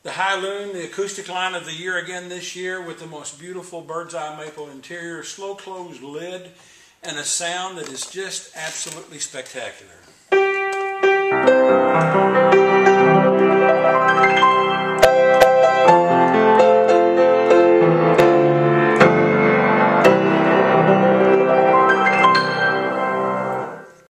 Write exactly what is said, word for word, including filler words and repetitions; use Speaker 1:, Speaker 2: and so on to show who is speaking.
Speaker 1: The Hailun, the acoustic line of the year again this year, with the most beautiful bird's eye maple interior, slow closed lid, and a sound that is just absolutely spectacular.